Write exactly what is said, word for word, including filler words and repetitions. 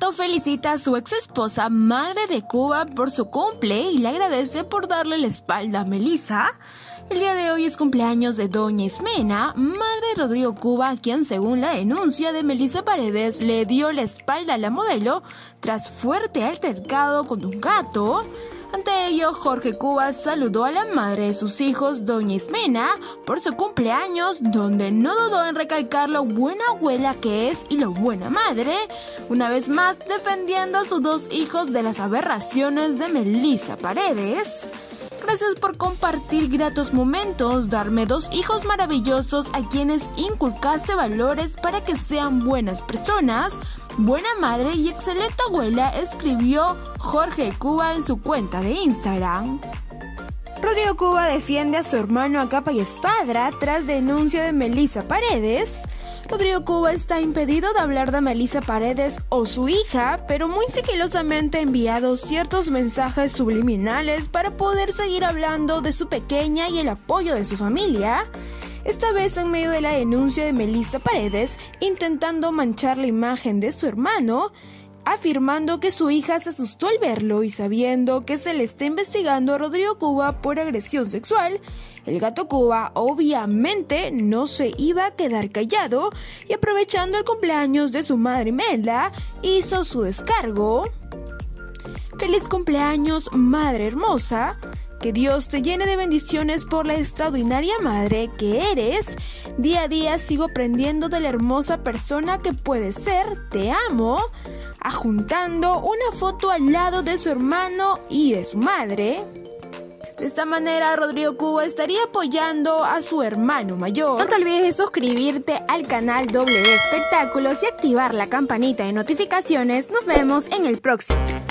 Gato felicita a su ex esposa, madre de Cuba, por su cumple y le agradece por darle la espalda a Melissa. El día de hoy es cumpleaños de Doña Ismena, madre de Rodrigo Cuba, quien según la denuncia de Melissa Paredes le dio la espalda a la modelo tras fuerte altercado con un gato. Ante ello, Jorge Cuba saludó a la madre de sus hijos, Doña Ismena, por su cumpleaños, donde no dudó en recalcar lo buena abuela que es y lo buena madre, una vez más defendiendo a sus dos hijos de las aberraciones de Melissa Paredes. Gracias por compartir gratos momentos, darme dos hijos maravillosos a quienes inculcaste valores para que sean buenas personas, buena madre y excelente abuela, escribió Jorge Cuba en su cuenta de Instagram. Rodrigo Cuba defiende a su hermano a capa y espada tras denuncia de Melissa Paredes. Rodrigo Cuba está impedido de hablar de Melissa Paredes o su hija, pero muy sigilosamente ha enviado ciertos mensajes subliminales para poder seguir hablando de su pequeña y el apoyo de su familia. Esta vez en medio de la denuncia de Melissa Paredes, intentando manchar la imagen de su hermano, afirmando que su hija se asustó al verlo y sabiendo que se le está investigando a Rodrigo Cuba por agresión sexual, el Gato Cuba obviamente no se iba a quedar callado y aprovechando el cumpleaños de su madre Imelda, hizo su descargo. ¡Feliz cumpleaños, madre hermosa! Que Dios te llene de bendiciones por la extraordinaria madre que eres. Día a día sigo aprendiendo de la hermosa persona que puedes ser. Te amo. Adjuntando una foto al lado de su hermano y de su madre. De esta manera, Rodrigo Cuba estaría apoyando a su hermano mayor. No te olvides de suscribirte al canal W Espectáculos y activar la campanita de notificaciones. Nos vemos en el próximo.